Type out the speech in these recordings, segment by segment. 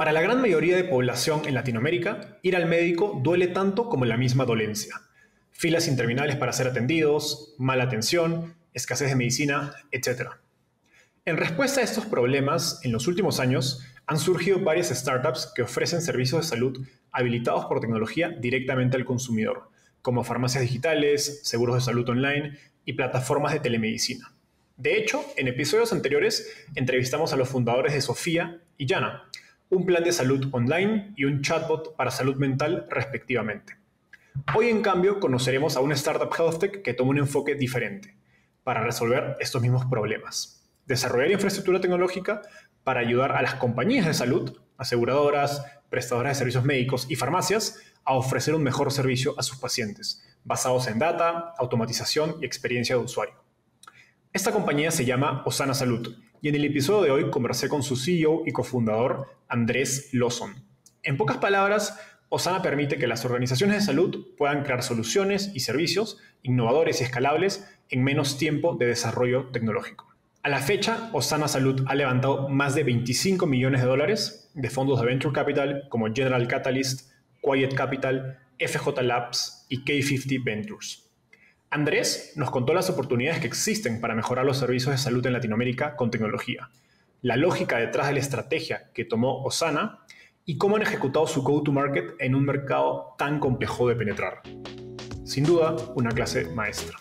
Para la gran mayoría de población en Latinoamérica, ir al médico duele tanto como la misma dolencia. Filas interminables para ser atendidos, mala atención, escasez de medicina, etc. En respuesta a estos problemas, en los últimos años han surgido varias startups que ofrecen servicios de salud habilitados por tecnología directamente al consumidor, como farmacias digitales, seguros de salud online y plataformas de telemedicina. De hecho, en episodios anteriores entrevistamos a los fundadores de Sofía y Yana, un plan de salud online y un chatbot para salud mental respectivamente. Hoy, en cambio, conoceremos a una startup healthtech que toma un enfoque diferente para resolver estos mismos problemas. Desarrollar infraestructura tecnológica para ayudar a las compañías de salud, aseguradoras, prestadoras de servicios médicos y farmacias a ofrecer un mejor servicio a sus pacientes, basados en data, automatización y experiencia de usuario. Esta compañía se llama Osana Salud y en el episodio de hoy conversé con su CEO y cofundador, Andrés Lawson. En pocas palabras, Osana permite que las organizaciones de salud puedan crear soluciones y servicios innovadores y escalables en menos tiempo de desarrollo tecnológico. A la fecha, Osana Salud ha levantado más de $25 millones de fondos de Venture Capital como General Catalyst, Quiet Capital, FJ Labs y K50 Ventures. Andrés nos contó las oportunidades que existen para mejorar los servicios de salud en Latinoamérica con tecnología, la lógica detrás de la estrategia que tomó Osana y cómo han ejecutado su go-to-market en un mercado tan complejo de penetrar. Sin duda, una clase maestra.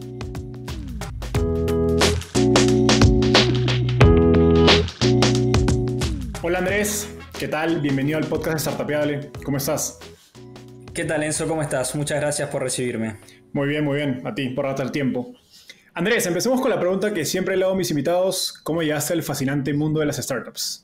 Hola Andrés, ¿qué tal? Bienvenido al podcast de Startupeable. ¿Cómo estás? ¿Qué tal, Enzo? ¿Cómo estás? Muchas gracias por recibirme. Muy bien. A ti, por darte el tiempo. Andrés, empecemos con la pregunta que siempre le hago a mis invitados. ¿Cómo llegaste al fascinante mundo de las startups?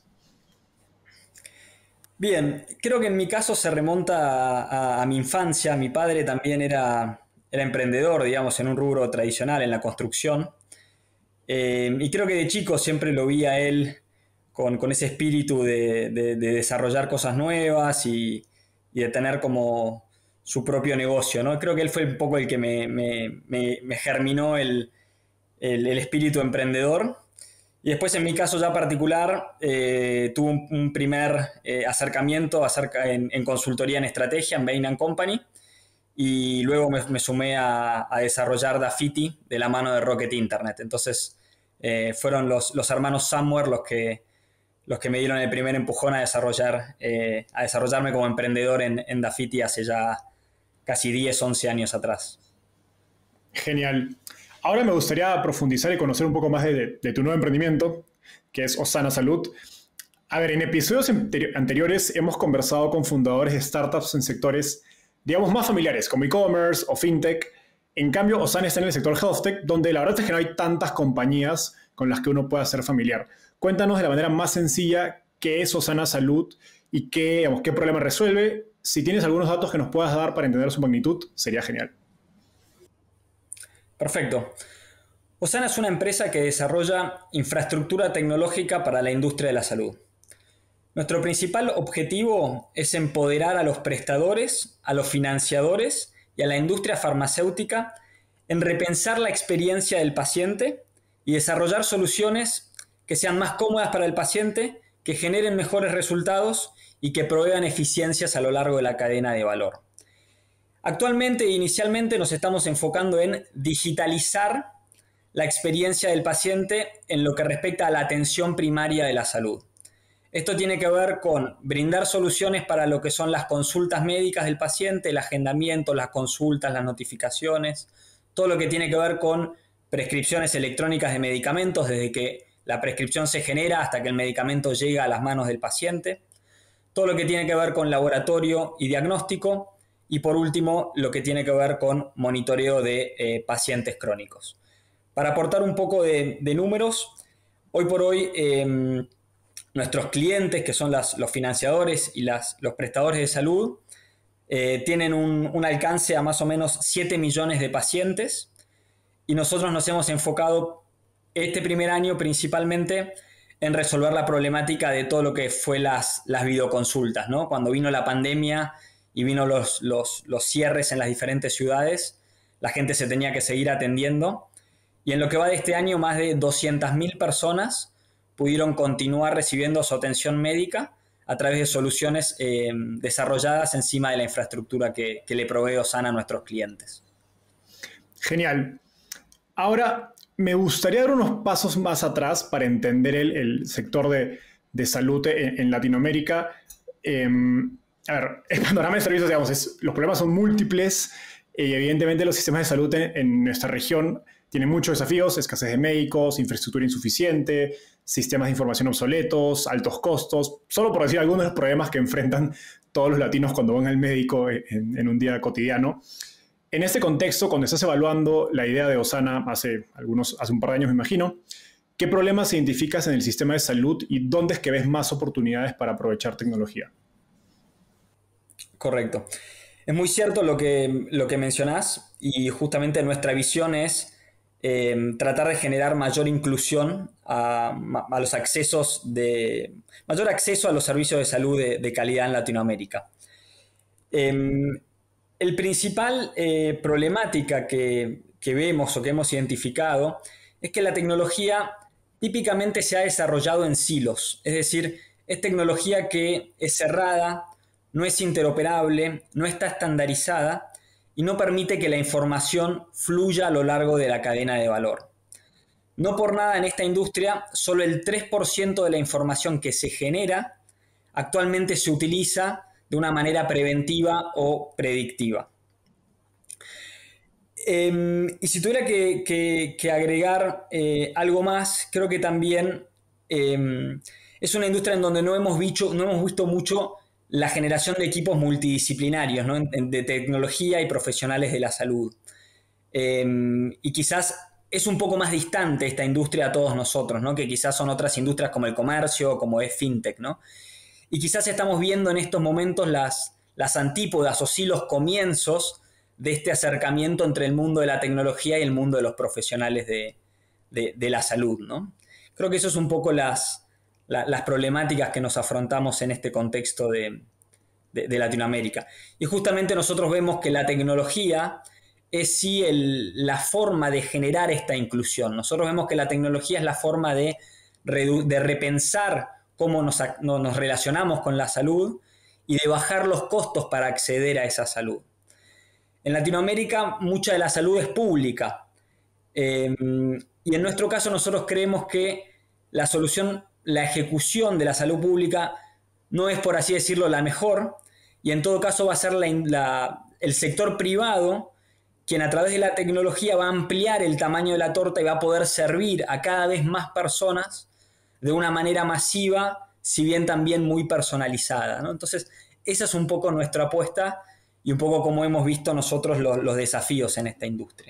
Bien, creo que en mi caso se remonta a mi infancia. Mi padre también era emprendedor, digamos, en un rubro tradicional, en la construcción. Y creo que de chico siempre lo vi a él con ese espíritu de desarrollar cosas nuevas y de tener como su propio negocio, ¿no? Creo que él fue un poco el que me germinó el espíritu emprendedor. Y después, en mi caso ya particular, tuve un primer acercamiento en consultoría en estrategia en Bain & Company. Y luego me sumé a desarrollar Dafiti de la mano de Rocket Internet. Entonces, fueron los hermanos Samwer los que me dieron el primer empujón a desarrollarme como emprendedor en Dafiti hace ya casi 10, 11 años atrás. Genial. Ahora me gustaría profundizar y conocer un poco más de tu nuevo emprendimiento, que es Osana Salud. A ver, en episodios anteriores hemos conversado con fundadores de startups en sectores, digamos, más familiares, como e-commerce o fintech. En cambio, Osana está en el sector healthtech, donde la verdad es que no hay tantas compañías con las que uno pueda ser familiar. Cuéntanos de la manera más sencilla qué es Osana Salud y qué problema resuelve. Si tienes algunos datos que nos puedas dar para entender su magnitud, sería genial. Perfecto. Osana es una empresa que desarrolla infraestructura tecnológica para la industria de la salud. Nuestro principal objetivo es empoderar a los prestadores, a los financiadores y a la industria farmacéutica en repensar la experiencia del paciente y desarrollar soluciones que sean más cómodas para el paciente, que generen mejores resultados y que provean eficiencias a lo largo de la cadena de valor. Actualmente e inicialmente nos estamos enfocando en digitalizar la experiencia del paciente en lo que respecta a la atención primaria de la salud. Esto tiene que ver con brindar soluciones para lo que son las consultas médicas del paciente, el agendamiento, las consultas, las notificaciones, todo lo que tiene que ver con prescripciones electrónicas de medicamentos, desde que la prescripción se genera hasta que el medicamento llega a las manos del paciente, todo lo que tiene que ver con laboratorio y diagnóstico y, por último, lo que tiene que ver con monitoreo de pacientes crónicos. Para aportar un poco de números, hoy por hoy nuestros clientes, que son los financiadores y los prestadores de salud, tienen un alcance a más o menos 7 millones de pacientes y nosotros nos hemos enfocado este primer año principalmente en resolver la problemática de todo lo que fue las videoconsultas, ¿no? Cuando vino la pandemia y vino los cierres en las diferentes ciudades, la gente se tenía que seguir atendiendo. Y en lo que va de este año, más de 200.000 personas pudieron continuar recibiendo su atención médica a través de soluciones desarrolladas encima de la infraestructura que le provee Osana a nuestros clientes. Genial. Ahora, me gustaría dar unos pasos más atrás para entender el sector de salud en Latinoamérica. A ver, el panorama de servicios, digamos, los problemas son múltiples y evidentemente los sistemas de salud en nuestra región tienen muchos desafíos: escasez de médicos, infraestructura insuficiente, sistemas de información obsoletos, altos costos, solo por decir algunos de los problemas que enfrentan todos los latinos cuando van al médico en un día cotidiano. En este contexto, cuando estás evaluando la idea de Osana hace un par de años, me imagino, ¿qué problemas identificas en el sistema de salud y dónde es que ves más oportunidades para aprovechar tecnología? Correcto. Es muy cierto lo que mencionás, y justamente nuestra visión es tratar de generar mayor inclusión a los accesos mayor acceso a los servicios de salud de calidad en Latinoamérica. El principal problemática que vemos o que hemos identificado es que la tecnología típicamente se ha desarrollado en silos, es decir, es tecnología que es cerrada, no es interoperable, no está estandarizada y no permite que la información fluya a lo largo de la cadena de valor. No por nada en esta industria, solo el 3% de la información que se genera actualmente se utiliza de una manera preventiva o predictiva. Y si tuviera que agregar algo más, creo que también es una industria en donde no hemos visto mucho la generación de equipos multidisciplinarios, ¿no? De tecnología y profesionales de la salud. Y quizás es un poco más distante esta industria a todos nosotros, ¿no? Que quizás son otras industrias como el comercio o como es fintech, ¿no? Y quizás estamos viendo en estos momentos las antípodas o sí los comienzos de este acercamiento entre el mundo de la tecnología y el mundo de los profesionales de la salud, ¿no? Creo que eso es un poco las problemáticas que nos afrontamos en este contexto de Latinoamérica. Y justamente nosotros vemos que la tecnología es sí la forma de generar esta inclusión. Nosotros vemos que la tecnología es la forma de repensar cómo nos relacionamos con la salud y de bajar los costos para acceder a esa salud. En Latinoamérica mucha de la salud es pública y en nuestro caso nosotros creemos que la ejecución de la salud pública no es, por así decirlo, la mejor, y en todo caso va a ser el sector privado quien a través de la tecnología va a ampliar el tamaño de la torta y va a poder servir a cada vez más personas de una manera masiva, si bien también muy personalizada, ¿no? Entonces, esa es un poco nuestra apuesta y un poco como hemos visto nosotros los desafíos en esta industria.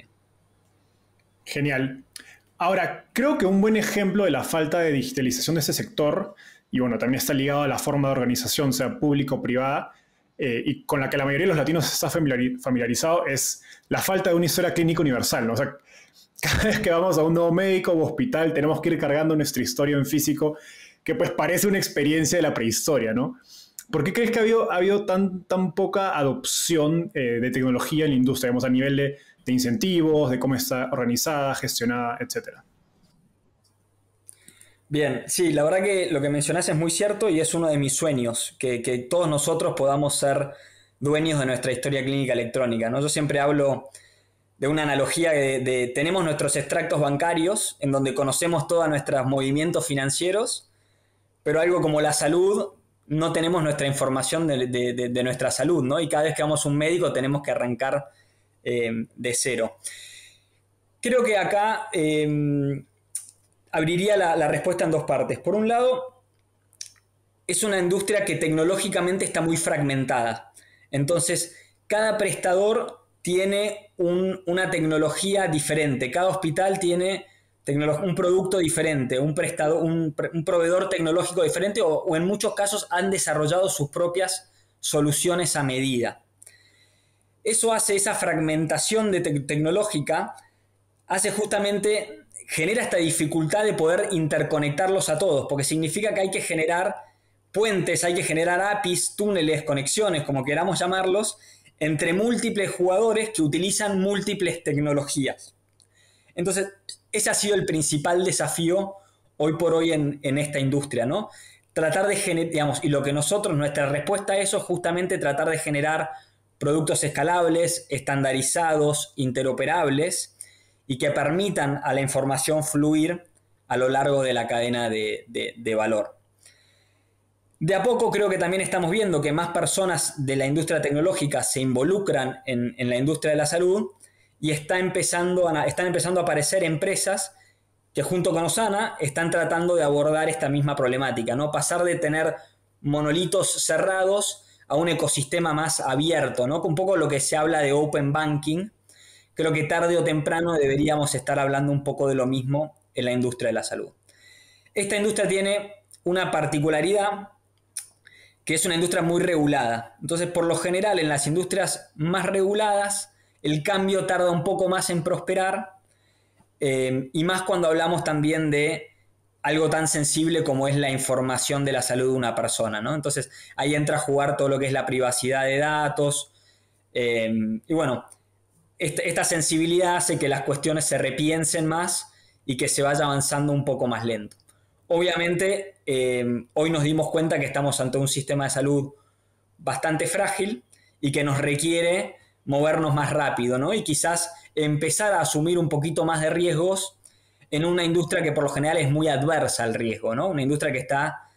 Genial. Ahora, creo que un buen ejemplo de la falta de digitalización de este sector, y bueno, también está ligado a la forma de organización, sea pública o privada, y con la que la mayoría de los latinos está familiarizado, es la falta de una historia clínica universal, ¿no? O sea, cada vez que vamos a un nuevo médico o hospital tenemos que ir cargando nuestra historia en físico, que pues parece una experiencia de la prehistoria, ¿no? ¿Por qué crees que ha habido tan poca adopción de tecnología en la industria, digamos, a nivel de incentivos, de cómo está organizada, gestionada, etcétera? Bien, sí, la verdad que lo que mencionás es muy cierto y es uno de mis sueños, que todos nosotros podamos ser dueños de nuestra historia clínica electrónica, ¿no? Yo siempre hablo de una analogía tenemos nuestros extractos bancarios en donde conocemos todos nuestros movimientos financieros, pero algo como la salud, no tenemos nuestra información de nuestra salud, ¿no? Y cada vez que vamos a un médico tenemos que arrancar de cero. Creo que acá abriría la respuesta en dos partes. Por un lado, es una industria que tecnológicamente está muy fragmentada. Entonces, cada prestador tiene una tecnología diferente. Cada hospital tiene un producto diferente, un proveedor tecnológico diferente o en muchos casos han desarrollado sus propias soluciones a medida. Eso hace esa fragmentación tecnológica, genera esta dificultad de poder interconectarlos a todos, porque significa que hay que generar puentes, hay que generar APIs, túneles, conexiones, como queramos llamarlos, entre múltiples jugadores que utilizan múltiples tecnologías. Entonces, ese ha sido el principal desafío hoy por hoy en esta industria, ¿no? tratar de generar, digamos, y lo que nuestra respuesta a eso es justamente tratar de generar productos escalables, estandarizados, interoperables y que permitan a la información fluir a lo largo de la cadena de valor. De a poco creo que también estamos viendo que más personas de la industria tecnológica se involucran en la industria de la salud y están empezando a aparecer empresas que junto con Osana están tratando de abordar esta misma problemática, ¿no? Pasar de tener monolitos cerrados a un ecosistema más abierto, ¿no? Un poco lo que se habla de open banking. Creo que tarde o temprano deberíamos estar hablando un poco de lo mismo en la industria de la salud. Esta industria tiene una particularidad que es una industria muy regulada. Entonces, por lo general, en las industrias más reguladas, el cambio tarda un poco más en prosperar, y más cuando hablamos también de algo tan sensible como es la información de la salud de una persona, ¿no? Entonces ahí entra a jugar todo lo que es la privacidad de datos, y bueno, esta sensibilidad hace que las cuestiones se repiensen más y que se vaya avanzando un poco más lento. Obviamente, hoy nos dimos cuenta que estamos ante un sistema de salud bastante frágil y que nos requiere movernos más rápido, ¿no? Y quizás empezar a asumir un poquito más de riesgos en una industria que por lo general es muy adversa al riesgo, ¿no? Una industria que está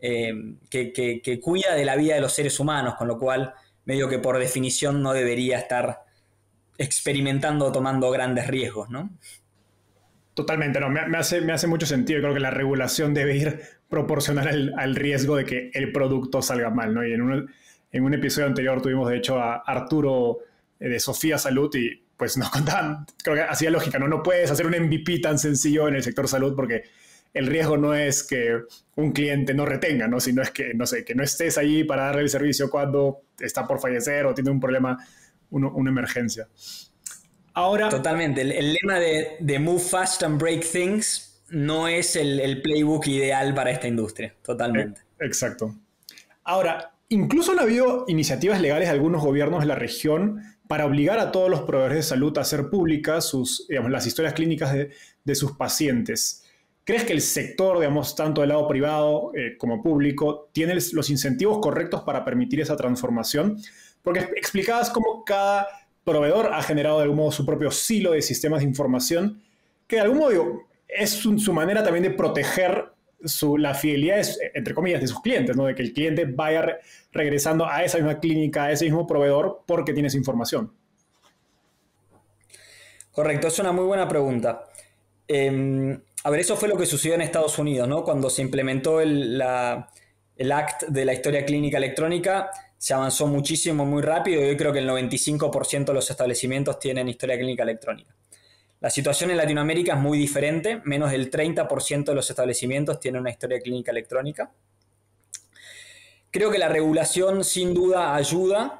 que cuida de la vida de los seres humanos, con lo cual medio que por definición no debería estar experimentando o tomando grandes riesgos, ¿no? Totalmente, no, me hace mucho sentido. Creo que la regulación debe ir proporcional al riesgo de que el producto salga mal, ¿no? Y en un episodio anterior tuvimos, de hecho, a Arturo de Sofía Salud y pues nos contaban, creo que hacía lógica, ¿no? No puedes hacer un MVP tan sencillo en el sector salud porque el riesgo no es que un cliente no retenga, ¿no? Sino es que, no sé, que no estés ahí para darle el servicio cuando está por fallecer o tiene un problema, una emergencia. Ahora, totalmente. El lema de Move Fast and Break Things no es el playbook ideal para esta industria. Totalmente. Exacto. Ahora, incluso han habido iniciativas legales de algunos gobiernos de la región para obligar a todos los proveedores de salud a hacer públicas las historias clínicas de sus pacientes. ¿Crees que el sector, tanto del lado privado como público, tiene los incentivos correctos para permitir esa transformación? Porque explicabas cómo cada proveedor ha generado de algún modo su propio silo de sistemas de información, que de algún modo es su manera también de proteger la fidelidad, entre comillas, de sus clientes, ¿no? De que el cliente vaya regresando a esa misma clínica, a ese mismo proveedor, porque tiene esa información. Correcto, es una muy buena pregunta. A ver, eso fue lo que sucedió en Estados Unidos, ¿no? Cuando se implementó el Act de la historia clínica electrónica, se avanzó muchísimo, muy rápido, y hoy creo que el 95% de los establecimientos tienen historia clínica electrónica. La situación en Latinoamérica es muy diferente, menos del 30% de los establecimientos tienen una historia clínica electrónica. Creo que la regulación sin duda ayuda,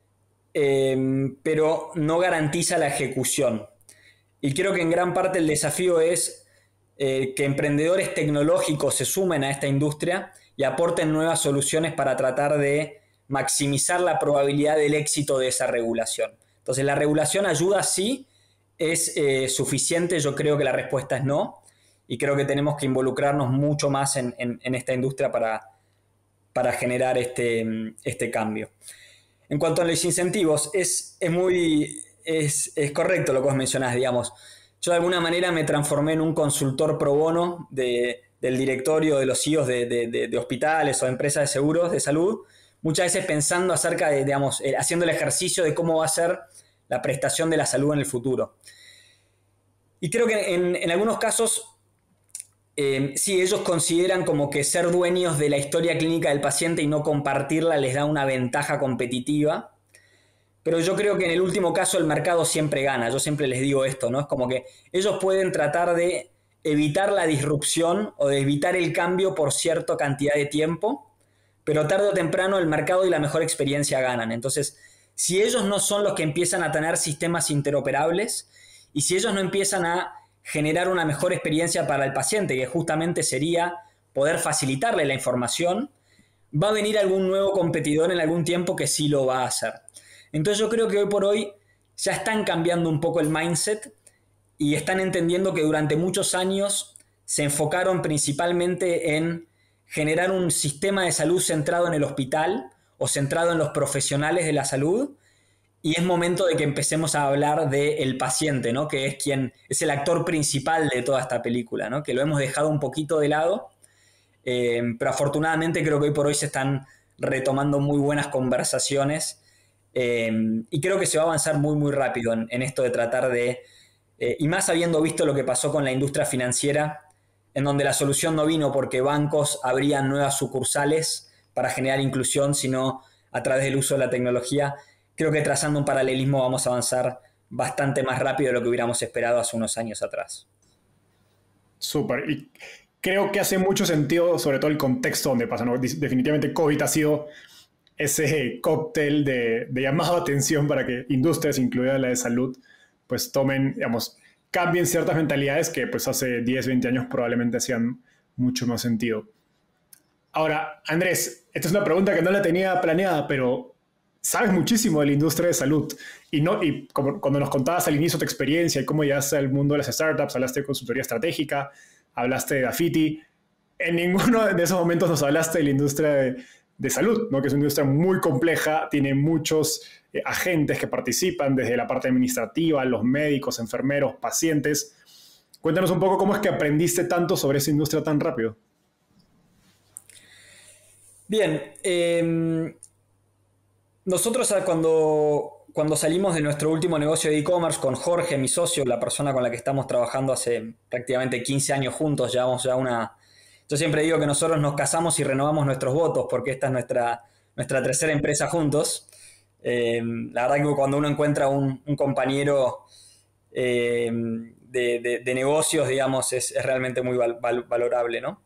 pero no garantiza la ejecución. Y creo que en gran parte el desafío es que emprendedores tecnológicos se sumen a esta industria y aporten nuevas soluciones para tratar de maximizar la probabilidad del éxito de esa regulación. Entonces, la regulación ayuda, sí. ¿Es suficiente? Yo creo que la respuesta es no, y creo que tenemos que involucrarnos mucho más en esta industria para generar este cambio. En cuanto a los incentivos, es correcto lo que vos mencionás, digamos. Yo de alguna manera me transformé en un consultor pro bono del directorio de los CEOs de hospitales o empresas de seguros de salud, muchas veces pensando acerca de, haciendo el ejercicio de cómo va a ser la prestación de la salud en el futuro. Y creo que en algunos casos, sí, ellos consideran como que ser dueños de la historia clínica del paciente y no compartirla les da una ventaja competitiva. Pero yo creo que en el último caso el mercado siempre gana. Yo siempre les digo esto, ¿no? Es como que ellos pueden tratar de evitar la disrupción o de evitar el cambio por cierta cantidad de tiempo, pero tarde o temprano el mercado y la mejor experiencia ganan. Entonces, si ellos no son los que empiezan a tener sistemas interoperables y si ellos no empiezan a generar una mejor experiencia para el paciente, que justamente sería poder facilitarle la información, va a venir algún nuevo competidor en algún tiempo que sí lo va a hacer. Entonces yo creo que hoy por hoy ya están cambiando un poco el mindset y están entendiendo que durante muchos años se enfocaron principalmente en generar un sistema de salud centrado en el hospital o centrado en los profesionales de la salud, y es momento de que empecemos a hablar del paciente, ¿no? Que es quien es el actor principal de toda esta película, ¿no? Que lo hemos dejado un poquito de lado, pero afortunadamente creo que hoy por hoy se están retomando muy buenas conversaciones, y creo que se va a avanzar muy, muy rápido en esto de tratar de, y más habiendo visto lo que pasó con la industria financiera, en donde la solución no vino porque bancos abrían nuevas sucursales para generar inclusión, sino a través del uso de la tecnología. Creo que trazando un paralelismo vamos a avanzar bastante más rápido de lo que hubiéramos esperado hace unos años atrás. Súper. Y creo que hace mucho sentido, sobre todo el contexto donde pasa, ¿no? Definitivamente COVID ha sido ese cóctel de llamado a atención para que industrias, incluida la de salud, pues tomen, digamos, cambien ciertas mentalidades que pues hace 10, 20 años probablemente hacían mucho más sentido. Ahora, Andrés, esta es una pregunta que no la tenía planeada, pero sabes muchísimo de la industria de salud. Y como cuando nos contabas al inicio tu experiencia y cómo llegaste al mundo de las startups, hablaste de consultoría estratégica, hablaste de Dafiti. En ninguno de esos momentos nos hablaste de la industria de salud, ¿no? Que es una industria muy compleja, tiene muchos agentes que participan, desde la parte administrativa, los médicos, enfermeros, pacientes. Cuéntanos un poco cómo es que aprendiste tanto sobre esa industria tan rápido. Bien, nosotros cuando salimos de nuestro último negocio de e-commerce con Jorge, mi socio, la persona con la que estamos trabajando hace prácticamente 15 años juntos, llevamos ya Yo siempre digo que nosotros nos casamos y renovamos nuestros votos porque esta es nuestra tercera empresa juntos. La verdad que cuando uno encuentra un compañero de negocios, digamos, es realmente muy valorable, ¿no?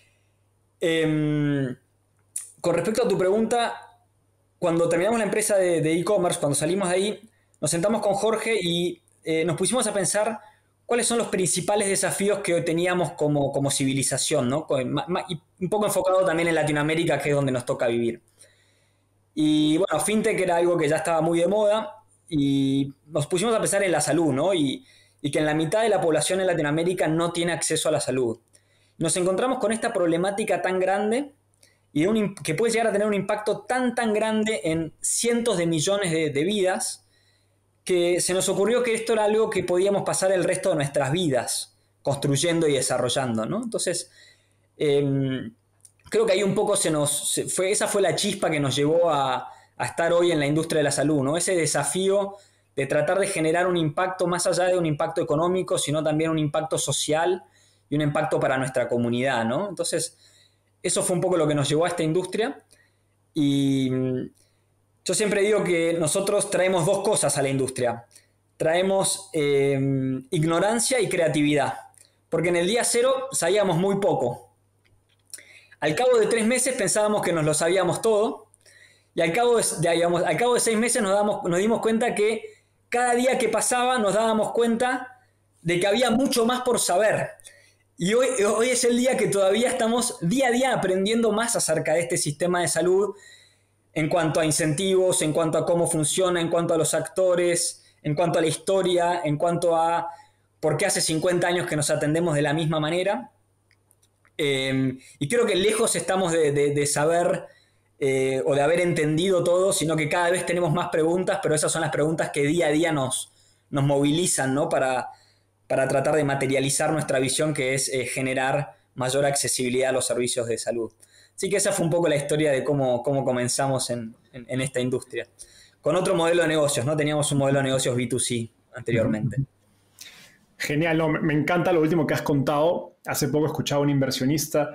Con respecto a tu pregunta, cuando terminamos la empresa de e-commerce, cuando salimos de ahí, nos sentamos con Jorge y nos pusimos a pensar cuáles son los principales desafíos que teníamos como civilización, ¿no? Y un poco enfocado también en Latinoamérica, que es donde nos toca vivir. Y bueno, fintech era algo que ya estaba muy de moda y nos pusimos a pensar en la salud, ¿no? Y que en la mitad de la población en Latinoamérica no tiene acceso a la salud. Nos encontramos con esta problemática tan grande y que puede llegar a tener un impacto tan grande en cientos de millones de vidas, que se nos ocurrió que esto era algo que podíamos pasar el resto de nuestras vidas construyendo y desarrollando, ¿no? Entonces, creo que ahí un poco esa fue la chispa que nos llevó a estar hoy en la industria de la salud, ¿no? Ese desafío de tratar de generar un impacto más allá de un impacto económico, sino también un impacto social y un impacto para nuestra comunidad, ¿no? Entonces, eso fue un poco lo que nos llevó a esta industria. Y yo siempre digo que nosotros traemos dos cosas a la industria. Traemos ignorancia y creatividad. Porque en el día cero sabíamos muy poco. Al cabo de 3 meses pensábamos que nos lo sabíamos todo. Y al cabo de 6 meses nos dimos cuenta que cada día que pasaba nos dábamos cuenta de que había mucho más por saber. Y hoy es el día que todavía estamos día a día aprendiendo más acerca de este sistema de salud, en cuanto a incentivos, en cuanto a cómo funciona, en cuanto a los actores, en cuanto a la historia, en cuanto a por qué hace 50 años que nos atendemos de la misma manera. Y creo que lejos estamos de saber o de haber entendido todo, sino que cada vez tenemos más preguntas, pero esas son las preguntas que día a día nos movilizan, ¿no? Para tratar de materializar nuestra visión, que es generar mayor accesibilidad a los servicios de salud. Así que esa fue un poco la historia de cómo comenzamos en esta industria. Con otro modelo de negocios, ¿no? Teníamos un modelo de negocios B2C anteriormente. Genial, no, me encanta lo último que has contado. Hace poco escuchaba a un inversionista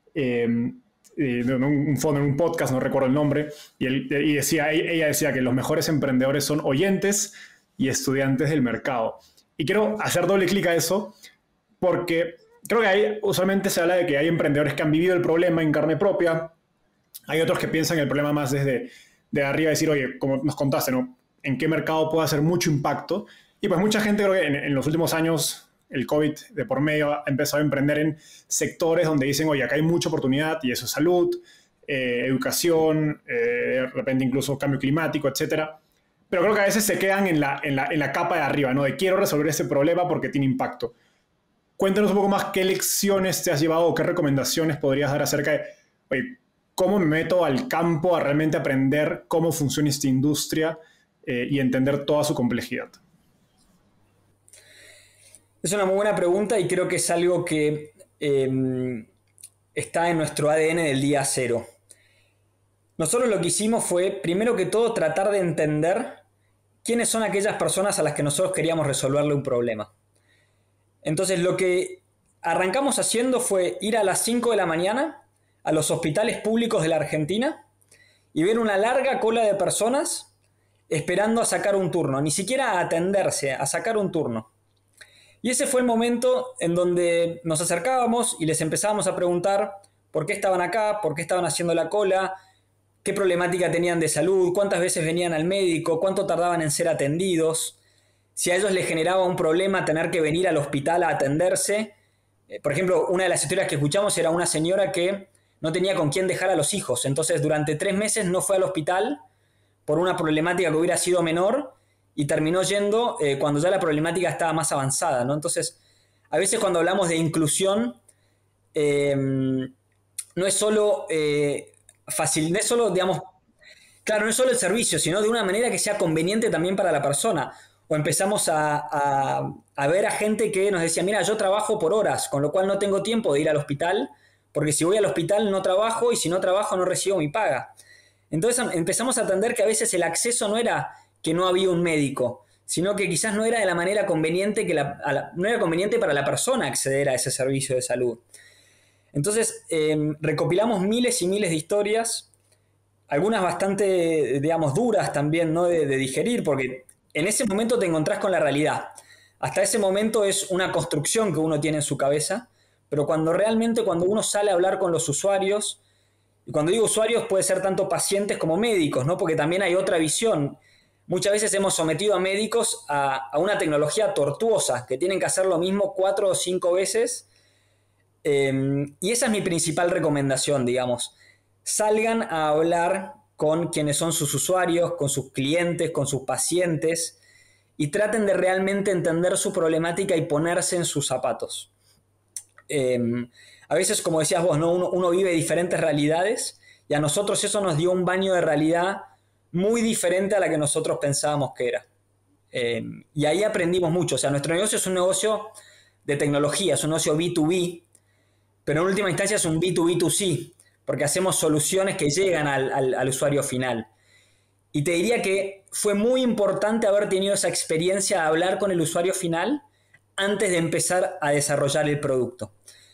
de un fondo, en un podcast, no recuerdo el nombre, y ella decía que los mejores emprendedores son oyentes y estudiantes del mercado. Y quiero hacer doble clic a eso porque creo que usualmente se habla de que hay emprendedores que han vivido el problema en carne propia. Hay otros que piensan el problema más desde de arriba, decir, oye, como nos contaste, ¿no? ¿En qué mercado puede hacer mucho impacto? Y pues mucha gente, creo que en los últimos años, el COVID de por medio ha empezado a emprender en sectores donde dicen, oye, acá hay mucha oportunidad, y eso es salud, educación, de repente incluso cambio climático, etcétera. Pero creo que a veces se quedan en la capa de arriba, ¿no? De quiero resolver ese problema porque tiene impacto. Cuéntanos un poco más qué lecciones te has llevado o qué recomendaciones podrías dar acerca de, oye, cómo me meto al campo a realmente aprender cómo funciona esta industria y entender toda su complejidad. Es una muy buena pregunta y creo que es algo que está en nuestro ADN del día cero. Nosotros lo que hicimos fue, primero que todo, tratar de entender quiénes son aquellas personas a las que nosotros queríamos resolverle un problema. Entonces lo que arrancamos haciendo fue ir a las 5 de la mañana a los hospitales públicos de la Argentina y ver una larga cola de personas esperando a sacar un turno, ni siquiera a atenderse, a sacar un turno. Y ese fue el momento en donde nos acercábamos y les empezábamos a preguntar por qué estaban acá, por qué estaban haciendo la cola, qué problemática tenían de salud, cuántas veces venían al médico, cuánto tardaban en ser atendidos, si a ellos les generaba un problema tener que venir al hospital a atenderse. Por ejemplo, una de las historias que escuchamos era una señora que no tenía con quién dejar a los hijos, entonces durante 3 meses no fue al hospital por una problemática que hubiera sido menor y terminó yendo cuando ya la problemática estaba más avanzada, ¿no? Entonces, a veces cuando hablamos de inclusión, no es solo fácil, no es solo, digamos, claro, no es solo el servicio, sino de una manera que sea conveniente también para la persona. O empezamos a ver a gente que nos decía, mira, yo trabajo por horas, con lo cual no tengo tiempo de ir al hospital, porque si voy al hospital no trabajo y si no trabajo no recibo mi paga. Entonces empezamos a entender que a veces el acceso no era que no había un médico, sino que quizás no era de la manera conveniente, no era conveniente para la persona acceder a ese servicio de salud. Entonces recopilamos miles y miles de historias, algunas bastante, digamos, duras también, ¿no? de digerir, porque en ese momento te encontrás con la realidad. Hasta ese momento es una construcción que uno tiene en su cabeza, pero cuando uno sale a hablar con los usuarios, y cuando digo usuarios puede ser tanto pacientes como médicos, ¿no? Porque también hay otra visión. Muchas veces hemos sometido a médicos a una tecnología tortuosa, que tienen que hacer lo mismo 4 o 5 veces. Y esa es mi principal recomendación, digamos. Salgan a hablar con quienes son sus usuarios, con sus clientes, con sus pacientes, y traten de realmente entender su problemática y ponerse en sus zapatos. A veces, como decías vos, ¿no? uno vive diferentes realidades y a nosotros eso nos dio un baño de realidad muy diferente a la que nosotros pensábamos que era. Y ahí aprendimos mucho. O sea, nuestro negocio es un negocio de tecnología, es un negocio B2B, pero en última instancia es un B2B2C, porque hacemos soluciones que llegan al usuario final. Y te diría que fue muy importante haber tenido esa experiencia de hablar con el usuario final antes de empezar a desarrollar el producto.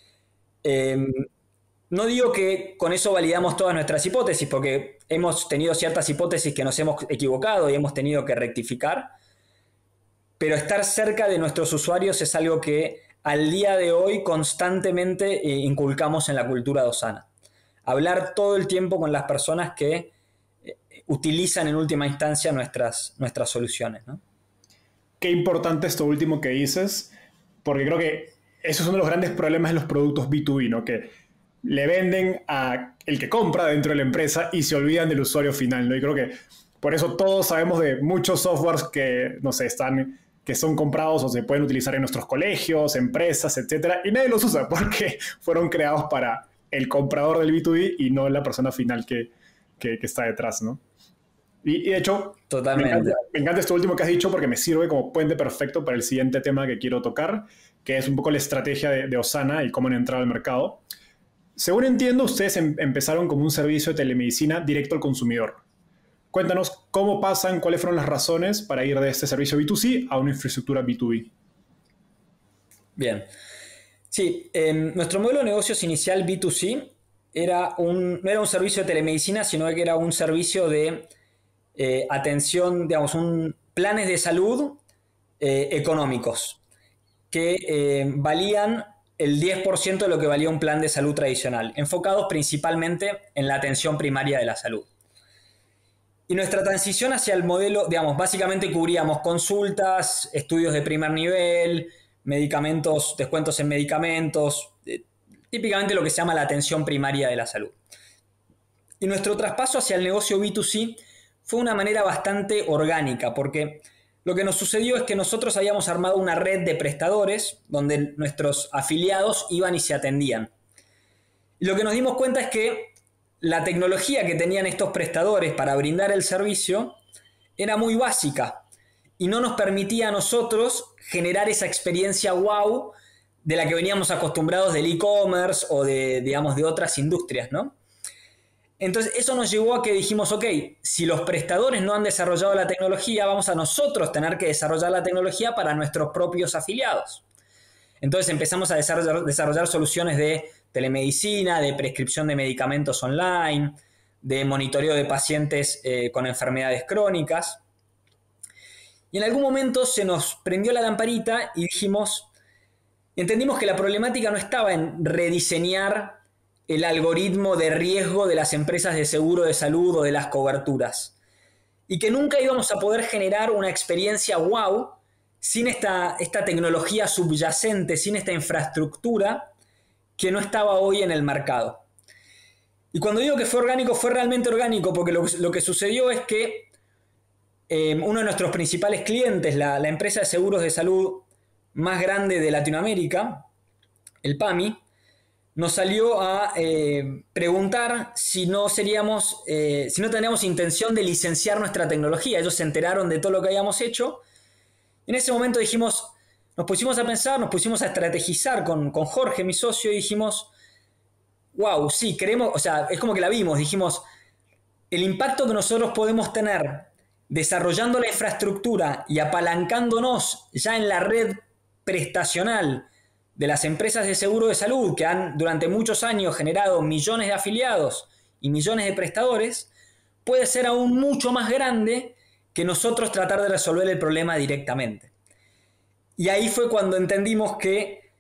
No digo que con eso validamos todas nuestras hipótesis, porque hemos tenido ciertas hipótesis que nos hemos equivocado y hemos tenido que rectificar, pero estar cerca de nuestros usuarios es algo que al día de hoy constantemente inculcamos en la cultura de Osana. Hablar todo el tiempo con las personas que utilizan en última instancia nuestras soluciones, ¿no? Qué importante esto último que dices, porque creo que eso es uno de los grandes problemas de los productos B2B, ¿no? Que le venden a el que compra dentro de la empresa y se olvidan del usuario final, ¿no? Y creo que por eso todos sabemos de muchos softwares que, no sé, que son comprados o se pueden utilizar en nuestros colegios, empresas, etcétera, y nadie los usa porque fueron creados para el comprador del B2B y no la persona final que está detrás, ¿no? Y de hecho, totalmente. Me encanta esto último que has dicho porque me sirve como puente perfecto para el siguiente tema que quiero tocar, que es un poco la estrategia de Osana y cómo han entrado al mercado. Según entiendo, ustedes empezaron como un servicio de telemedicina directo al consumidor. Cuéntanos cómo pasan, cuáles fueron las razones para ir de este servicio B2C a una infraestructura B2B. Bien. Sí, nuestro modelo de negocios inicial B2C no era un servicio de telemedicina, sino que era un servicio de atención, digamos, planes de salud económicos que valían el 10% de lo que valía un plan de salud tradicional, enfocados principalmente en la atención primaria de la salud. Y nuestra transición hacia el modelo, digamos, básicamente cubríamos consultas, estudios de primer nivel, medicamentos, descuentos en medicamentos, típicamente lo que se llama la atención primaria de la salud. Y nuestro traspaso hacia el negocio B2C fue una manera bastante orgánica, porque lo que nos sucedió es que nosotros habíamos armado una red de prestadores donde nuestros afiliados iban y se atendían. Y lo que nos dimos cuenta es que la tecnología que tenían estos prestadores para brindar el servicio era muy básica y no nos permitía a nosotros generar esa experiencia wow de la que veníamos acostumbrados del e-commerce o digamos, de otras industrias, ¿no? Entonces eso nos llevó a que dijimos, ok, si los prestadores no han desarrollado la tecnología, vamos a nosotros tener que desarrollar la tecnología para nuestros propios afiliados. Entonces empezamos a desarrollar soluciones de telemedicina, de prescripción de medicamentos online, de monitoreo de pacientes con enfermedades crónicas. Y en algún momento se nos prendió la lamparita y entendimos que la problemática no estaba en rediseñar el algoritmo de riesgo de las empresas de seguro de salud o de las coberturas. Y que nunca íbamos a poder generar una experiencia wow sin esta tecnología subyacente, sin esta infraestructura que no estaba hoy en el mercado. Y cuando digo que fue orgánico, fue realmente orgánico, porque lo que sucedió es que uno de nuestros principales clientes, la empresa de seguros de salud más grande de Latinoamérica, el PAMI, nos salió a preguntar si no teníamos intención de licenciar nuestra tecnología. Ellos se enteraron de todo lo que habíamos hecho. En ese momento nos pusimos a pensar, nos pusimos a estrategizar con Jorge, mi socio, y dijimos, wow, sí, queremos, o sea, es como que la vimos, dijimos, el impacto que nosotros podemos tener desarrollando la infraestructura y apalancándonos ya en la red prestacional de las empresas de seguro de salud que han durante muchos años generado millones de afiliados y millones de prestadores, puede ser aún mucho más grande que nosotros tratar de resolver el problema directamente. Y ahí fue cuando entendimos que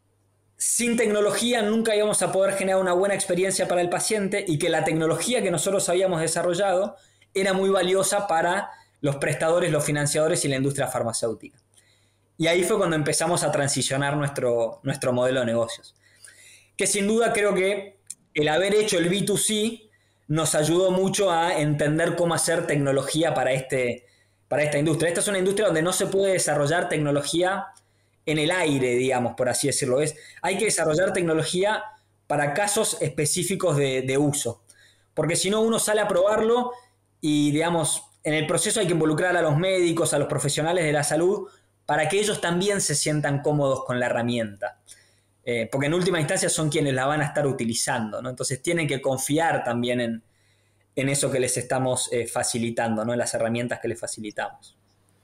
sin tecnología nunca íbamos a poder generar una buena experiencia para el paciente y que la tecnología que nosotros habíamos desarrollado era muy valiosa para los prestadores, los financiadores y la industria farmacéutica. Y ahí fue cuando empezamos a transicionar nuestro modelo de negocios. Que sin duda creo que el haber hecho el B2C nos ayudó mucho a entender cómo hacer tecnología para esta industria. Esta es una industria donde no se puede desarrollar tecnología en el aire, digamos, por así decirlo. Hay que desarrollar tecnología para casos específicos de uso. Porque si no, uno sale a probarlo y, digamos, en el proceso hay que involucrar a los médicos, a los profesionales de la salud, para que ellos también se sientan cómodos con la herramienta. Porque en última instancia son quienes la van a estar utilizando, ¿no? Entonces tienen que confiar también en eso que les estamos facilitando, ¿no? En las herramientas que les facilitamos.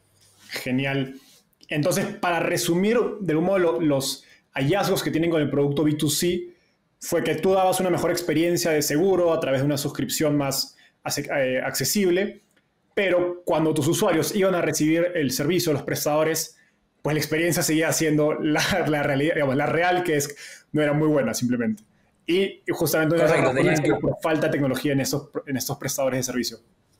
Genial. Entonces, para resumir de algún modo los hallazgos que tienen con el producto B2C, fue que tú dabas una mejor experiencia de seguro a través de una suscripción más accesible, pero cuando tus usuarios iban a recibir el servicio de los prestadores, pues la experiencia seguía siendo la realidad, digamos, la real, que no era muy buena simplemente. Y justamente una de las razones es que por falta de tecnología en estos prestadores de servicio.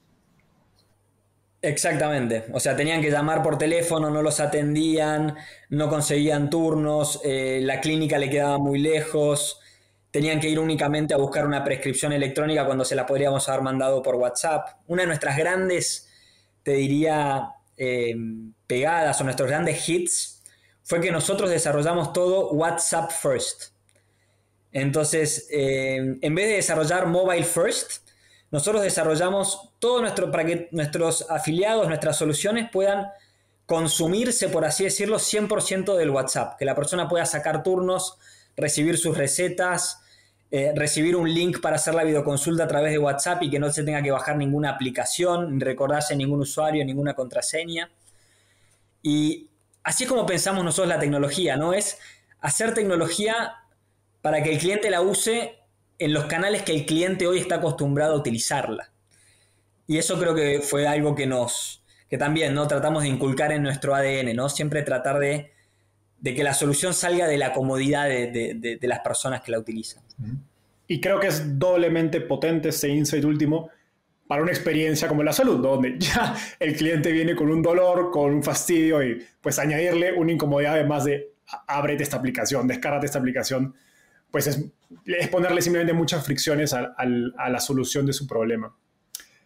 Exactamente, o sea, tenían que llamar por teléfono, no los atendían, no conseguían turnos, la clínica le quedaba muy lejos, tenían que ir únicamente a buscar una prescripción electrónica cuando se la podríamos haber mandado por WhatsApp. Una de nuestras grandes, te diría, pegadas o nuestros grandes hits fue que nosotros desarrollamos todo WhatsApp First. Entonces, en vez de desarrollar Mobile First, nosotros desarrollamos todo para que nuestros afiliados, nuestras soluciones puedan consumirse, por así decirlo, 100% del WhatsApp. Que la persona pueda sacar turnos, recibir sus recetas, recibir un link para hacer la videoconsulta a través de WhatsApp y que no se tenga que bajar ninguna aplicación, ni recordarse ningún usuario, ninguna contraseña. Y así es como pensamos nosotros la tecnología, ¿no? Es hacer tecnología para que el cliente la use en los canales que el cliente hoy está acostumbrado a utilizarla. Y eso creo que fue algo que también, ¿no? Tratamos de inculcar en nuestro ADN, ¿no? Siempre tratar de que la solución salga de la comodidad de las personas que la utilizan. Y creo que es doblemente potente este insight último para una experiencia como la salud, donde ya el cliente viene con un dolor, con un fastidio y pues añadirle una incomodidad además de ábrete esta aplicación, descárgate esta aplicación, pues es ponerle simplemente muchas fricciones a la solución de su problema.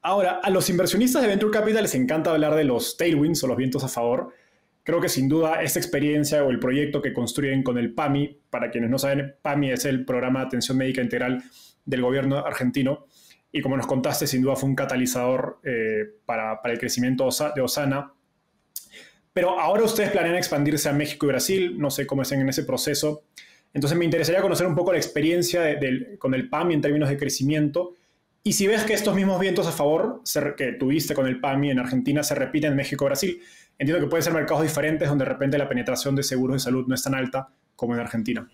Ahora, a los inversionistas de Venture Capital les encanta hablar de los tailwinds o los vientos a favor. Creo que sin duda esta experiencia o el proyecto que construyen con el PAMI, para quienes no saben, PAMI es el Programa de Atención Médica Integral del gobierno argentino, y como nos contaste, sin duda fue un catalizador para el crecimiento de Osana. Pero ahora ustedes planean expandirse a México y Brasil, no sé cómo estén en ese proceso. Entonces me interesaría conocer un poco la experiencia con el PAMI en términos de crecimiento, y si ves que estos mismos vientos a favor que tuviste con el PAMI en Argentina se repiten en México y Brasil. Entiendo que pueden ser mercados diferentes donde de repente la penetración de seguros de salud no es tan alta como en Argentina.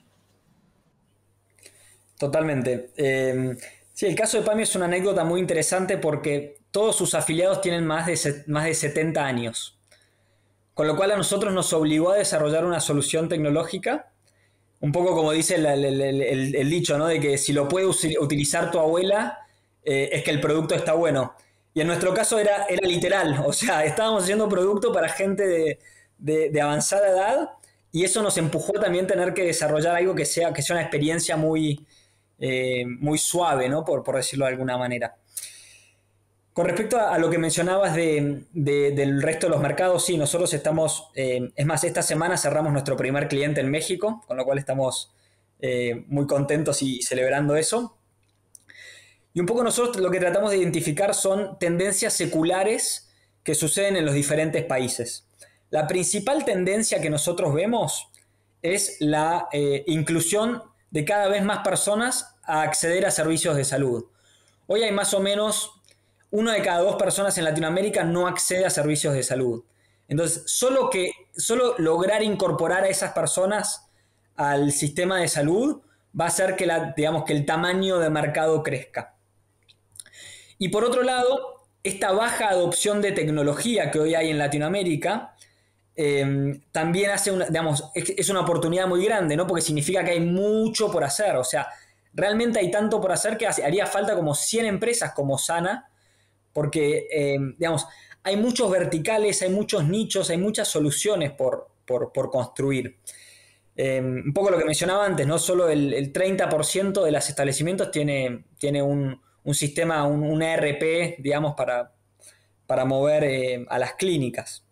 Totalmente. Sí, el caso de PAMI es una anécdota muy interesante porque todos sus afiliados tienen más de 70 años. Con lo cual a nosotros nos obligó a desarrollar una solución tecnológica, un poco como dice el dicho, ¿no? De que si lo puede utilizar tu abuela, es que el producto está bueno. Y en nuestro caso era literal, o sea, estábamos haciendo producto para gente de avanzada edad, y eso nos empujó también a tener que desarrollar algo que sea una experiencia muy suave, ¿no? Por decirlo de alguna manera. Con respecto a lo que mencionabas del resto de los mercados, sí, nosotros estamos, es más, esta semana cerramos nuestro primer cliente en México, con lo cual estamos muy contentos y celebrando eso. Y un poco nosotros lo que tratamos de identificar son tendencias seculares que suceden en los diferentes países. La principal tendencia que nosotros vemos es la inclusión de cada vez más personas a acceder a servicios de salud. Hoy hay más o menos 1 de cada 2 personas en Latinoamérica no accede a servicios de salud. Entonces, solo lograr incorporar a esas personas al sistema de salud va a hacer que el tamaño de mercado crezca. Y por otro lado, esta baja adopción de tecnología que hoy hay en Latinoamérica también es una oportunidad muy grande, ¿no? Porque significa que hay mucho por hacer. O sea, realmente hay tanto por hacer que haría falta como 100 empresas como Sana, porque hay muchos verticales, hay muchos nichos, hay muchas soluciones por construir. Un poco lo que mencionaba antes, no solo el 30% de los establecimientos tiene un sistema, un ERP, digamos, para mover a las clínicas.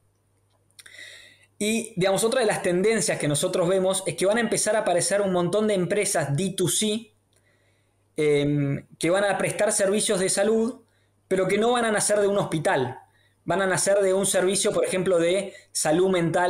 Y, digamos, otra de las tendencias que nosotros vemos es que van a empezar a aparecer un montón de empresas D2C que van a prestar servicios de salud, pero que no van a nacer de un hospital. Van a nacer de un servicio, por ejemplo, de salud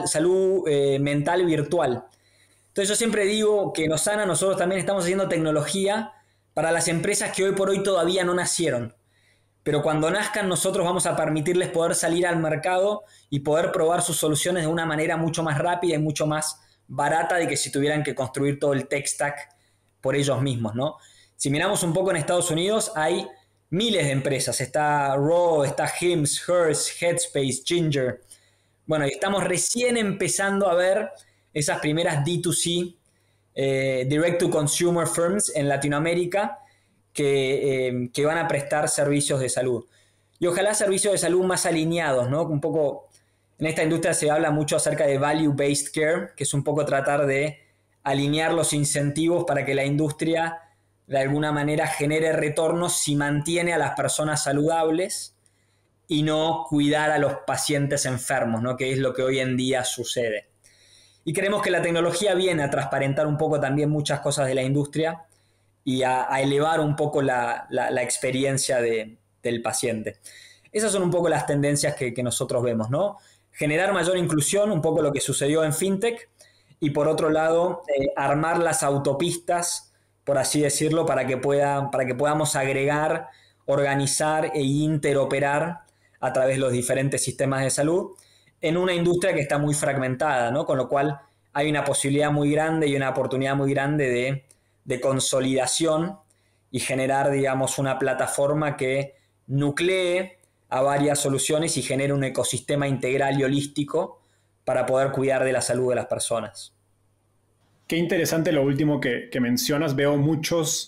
mental virtual. Entonces yo siempre digo que en Osana nosotros también estamos haciendo tecnología para las empresas que hoy por hoy todavía no nacieron. Pero cuando nazcan nosotros vamos a permitirles poder salir al mercado y poder probar sus soluciones de una manera mucho más rápida y mucho más barata de que si tuvieran que construir todo el tech stack por ellos mismos, ¿no? Si miramos un poco en Estados Unidos hay miles de empresas. Está Raw, está Hims, Hearst, Headspace, Ginger. Bueno, y estamos recién empezando a ver esas primeras D2C, Direct to Consumer Firms en Latinoamérica que van a prestar servicios de salud. Y ojalá servicios de salud más alineados, ¿no? Un poco en esta industria se habla mucho acerca de Value-Based Care, que es un poco tratar de alinear los incentivos para que la industria de alguna manera genere retornos si mantiene a las personas saludables y no cuidar a los pacientes enfermos, ¿no? Que es lo que hoy en día sucede. Y creemos que la tecnología viene a transparentar un poco también muchas cosas de la industria y a elevar un poco la experiencia del paciente. Esas son un poco las tendencias que nosotros vemos, ¿no? Generar mayor inclusión, un poco lo que sucedió en FinTech, y por otro lado, armar las autopistas, por así decirlo, para que podamos agregar, organizar e interoperar a través de los diferentes sistemas de salud en una industria que está muy fragmentada, ¿no? Con lo cual hay una posibilidad muy grande y una oportunidad muy grande de consolidación y generar, digamos, una plataforma que nuclee a varias soluciones y genere un ecosistema integral y holístico para poder cuidar de la salud de las personas. Qué interesante lo último que mencionas. Veo muchas